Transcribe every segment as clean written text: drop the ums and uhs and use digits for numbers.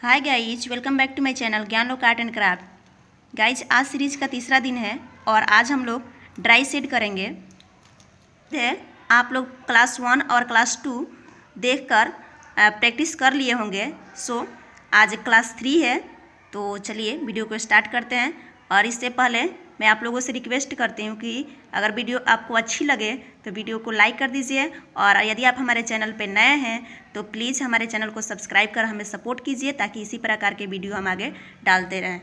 Hi guys, welcome back to my channel Gyanlok art and craft. Guys, आज series का तीसरा दिन है और आज हम लोग ड्राई शेड करेंगे। आप लोग क्लास 1 और क्लास 2 देखकर प्रैक्टिस कर लिए होंगे। सो आज क्लास 3 है, तो चलिए वीडियो को स्टार्ट करते हैं। और इससे पहले मैं आप लोगों से रिक्वेस्ट करती हूँ कि अगर वीडियो आपको अच्छी लगे तो वीडियो को लाइक कर दीजिए, और यदि आप हमारे चैनल पर नए हैं तो प्लीज़ हमारे चैनल को सब्सक्राइब कर हमें सपोर्ट कीजिए, ताकि इसी प्रकार के वीडियो हम आगे डालते रहें।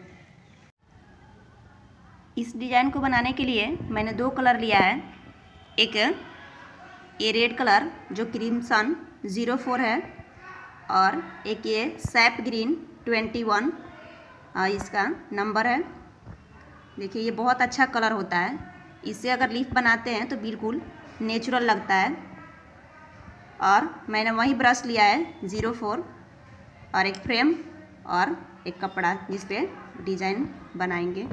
इस डिज़ाइन को बनाने के लिए मैंने 2 कलर लिया है। एक ये रेड कलर जो क्रीमसन 04 है, और एक ये सैप ग्रीन 21 इसका नंबर है। देखिए, ये बहुत अच्छा कलर होता है। इससे अगर लीफ बनाते हैं तो बिल्कुल नेचुरल लगता है। और मैंने वही ब्रश लिया है 04, और एक फ्रेम और एक कपड़ा जिस पे डिज़ाइन बनाएंगे।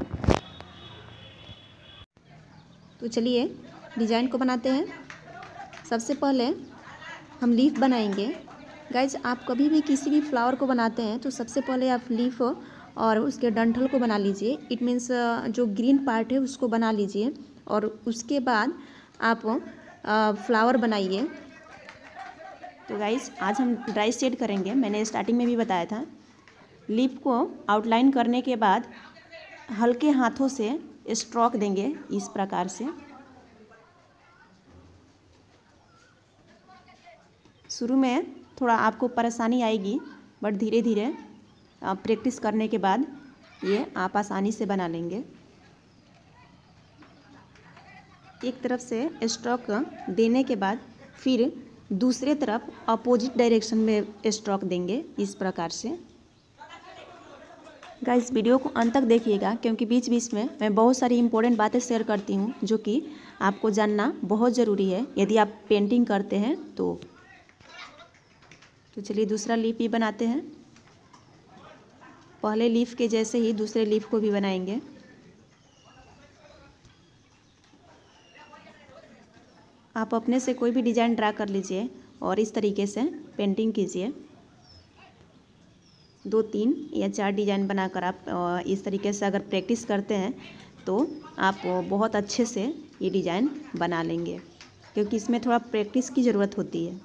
तो चलिए डिज़ाइन को बनाते हैं। सबसे पहले हम लीफ बनाएंगे। गाइज, आप कभी भी किसी भी फ्लावर को बनाते हैं तो सबसे पहले आप लीफ और उसके डंठल को बना लीजिए। इट मीन्स जो ग्रीन पार्ट है उसको बना लीजिए, और उसके बाद आप फ्लावर बनाइए। तो गाइज, आज हम ड्राई शेड करेंगे। मैंने स्टार्टिंग में भी बताया था। लीफ को आउटलाइन करने के बाद हल्के हाथों से स्ट्रोक देंगे इस प्रकार से। शुरू में थोड़ा आपको परेशानी आएगी, बट धीरे धीरे प्रैक्टिस करने के बाद ये आप आसानी से बना लेंगे। एक तरफ से स्ट्रोक देने के बाद फिर दूसरे तरफ अपोजिट डायरेक्शन में स्ट्रोक देंगे इस प्रकार से। गाइस, वीडियो को अंत तक देखिएगा, क्योंकि बीच बीच में मैं बहुत सारी इंपॉर्टेंट बातें शेयर करती हूँ जो कि आपको जानना बहुत ज़रूरी है यदि आप पेंटिंग करते हैं तो चलिए दूसरा लीफ भी बनाते हैं। पहले लीफ के जैसे ही दूसरे लीफ को भी बनाएंगे। आप अपने से कोई भी डिज़ाइन ड्रा कर लीजिए और इस तरीके से पेंटिंग कीजिए। 2, 3 या 4 डिज़ाइन बनाकर आप इस तरीके से अगर प्रैक्टिस करते हैं तो आप बहुत अच्छे से ये डिज़ाइन बना लेंगे, क्योंकि इसमें थोड़ा प्रैक्टिस की ज़रूरत होती है।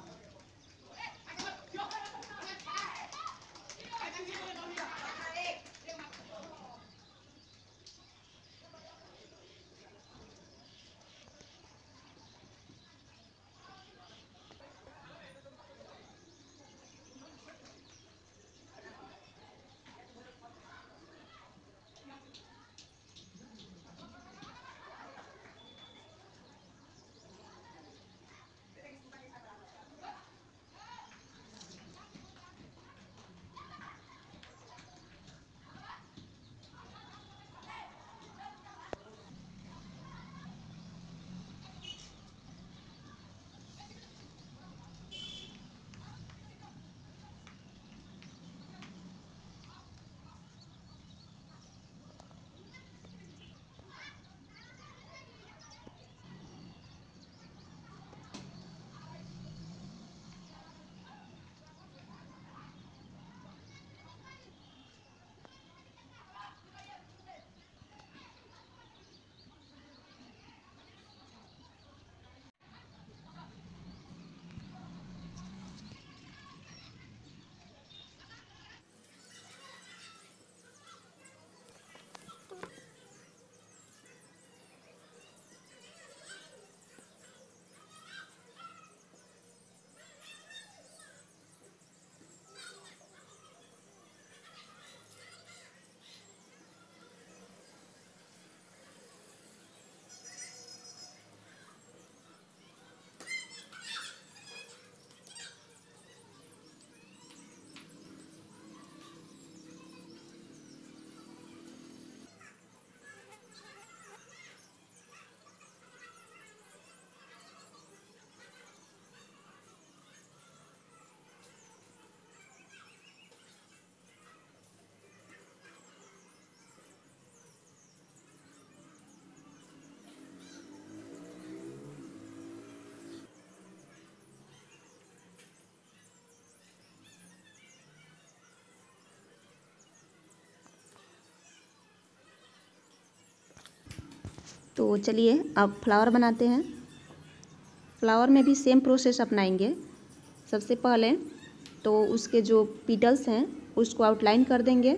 तो चलिए अब फ्लावर बनाते हैं। फ्लावर में भी सेम प्रोसेस अपनाएंगे। सबसे पहले तो उसके जो पेटल्स हैं उसको आउटलाइन कर देंगे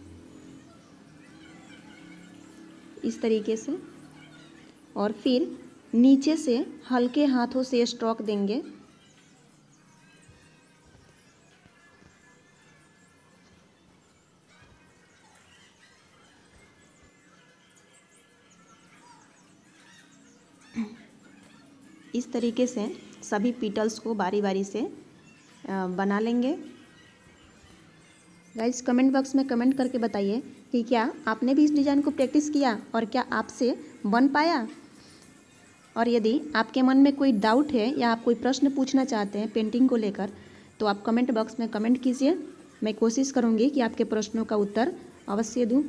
इस तरीके से, और फिर नीचे से हल्के हाथों से स्ट्रोक देंगे। इस तरीके से सभी पेटल्स को बारी बारी से बना लेंगे। गाइस कमेंट बॉक्स में कमेंट करके बताइए कि क्या आपने भी इस डिज़ाइन को प्रैक्टिस किया और क्या आपसे बन पाया। और यदि आपके मन में कोई डाउट है या आप कोई प्रश्न पूछना चाहते हैं पेंटिंग को लेकर, तो आप कमेंट बॉक्स में कमेंट कीजिए। मैं कोशिश करूँगी कि आपके प्रश्नों का उत्तर अवश्य दूँ।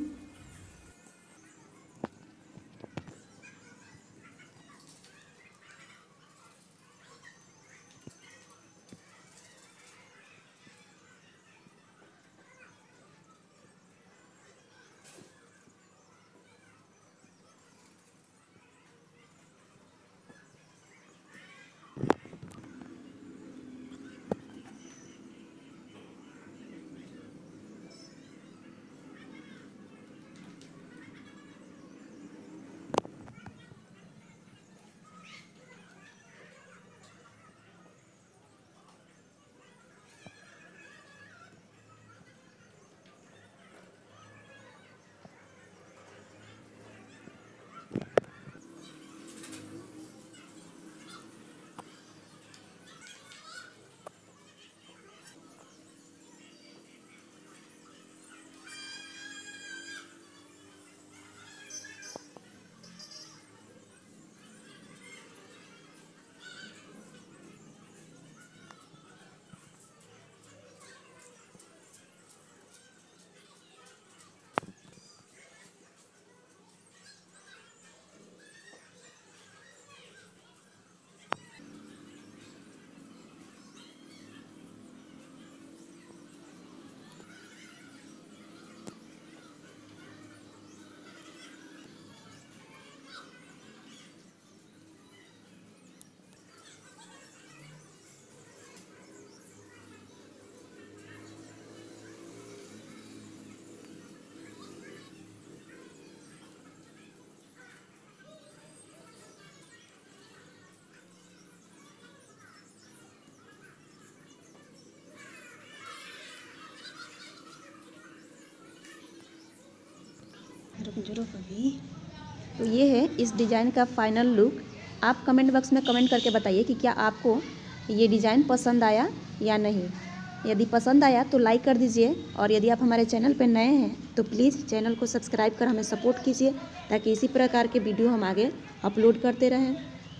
तो ये है इस डिज़ाइन का फाइनल लुक। आप कमेंट बॉक्स में कमेंट करके बताइए कि क्या आपको ये डिज़ाइन पसंद आया या नहीं। यदि पसंद आया तो लाइक कर दीजिए, और यदि आप हमारे चैनल पर नए हैं तो प्लीज़ चैनल को सब्सक्राइब कर हमें सपोर्ट कीजिए, ताकि इसी प्रकार के वीडियो हम आगे अपलोड करते रहें।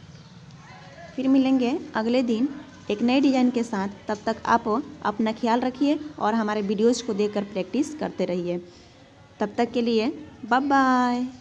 फिर मिलेंगे अगले दिन एक नए डिज़ाइन के साथ। तब तक आप अपना ख्याल रखिए और हमारे वीडियोज़ को देखकर प्रैक्टिस करते रहिए। तब तक के लिए बाय बाय।